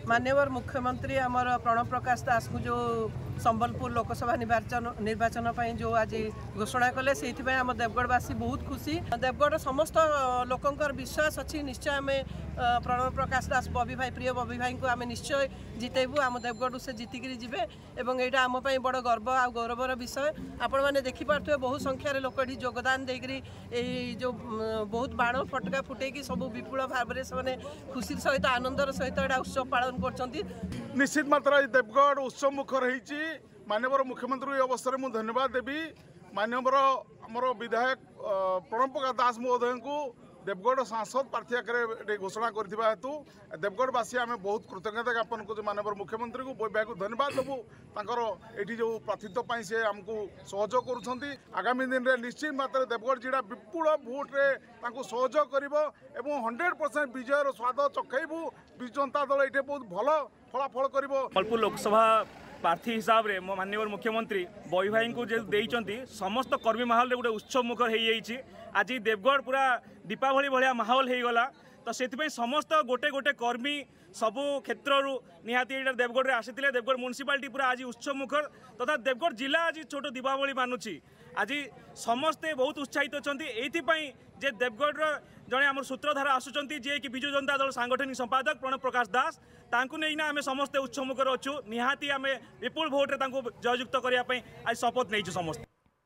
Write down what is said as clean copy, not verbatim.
माननीय मुख्यमंत्री आमर प्रणव प्रकाश दास को जो संबलपुर लोकसभा निर्वाचन जो आज घोषणा कले से आम देवगढ़वासी बहुत खुशी। देवगढ़ समस्त लोकंर विश्वास अच्छी निश्चय आम प्रणव प्रकाश दास बबी भाई प्रिय बबी भाई को आम निश्चय जितेबू आम देवगढ़ से जितिक जीवे और यहाँ आम बड़ गर्व आ गौरवर विषय। आपण मैंने देखिपे बहु संख्यार लोक योगदान देकरी जो बहुत बाण फटका फुटेकी सब विपुल भाव में खुशी सहित आनंदर सहित यहाँ उत्सव पालन कर। निश्चित मात्रा देवगढ़ उत्सव मुखर होती। माननीय मुख्यमंत्री अवसर में धन्यवाद देवी। माननीय आमर विधायक प्रणव प्रकाश दास महोदय को देवगढ़ सांसद प्रार्थी आकार घोषणा करथिबा हेतु देवगढ़वासी आम बहुत कृतज्ञता ज्ञापन कर माननीय मुख्यमंत्री को बबी भाई को धन्यवाद देवु। तांकर एठी जो प्रार्थित्व से आमको सहयोग करुछंती। आगामी दिन में निश्चित मात्रा देवगढ़ जिला विपुल भोट्रे सहयोग कर 100% विजयर स्वाद चखैबू। विजु जनता दल ये बहुत भल फलाफल कर। संबलपुर लोकसभा प्रार्थी हिसाब से माननीय मुख्यमंत्री बबी भाई को जो देइचंती समस्त कर्मी माहौल गोटे उत्सव मुखर हो जाइए। आज देवगढ़ पूरा दीपावली भाया माहौल हो गला। तो से समस्त गोटे गोटे कर्मी सबू क्षेत्र निहाती देवगढ़ आसी देवगढ़ म्युनिसिपालिटी पूरा आज उत्सव मुखर तथा देवगढ़ जिला आज छोट दीपावली मानुची। आज समस्ते बहुत उत्साहित अच्छा ये जे देवगढ़ जड़े आम सूत्रधार आसुँच जी कि विजु जनता दल सांगठनिक संपादक प्रणव प्रकाश दास तांकु नहीं आम समस्ते उत्सव मुखर अच्छु। निहाती आम विपुल भोट्रे जययुक्त करने आज शपथ नहीं समस्त।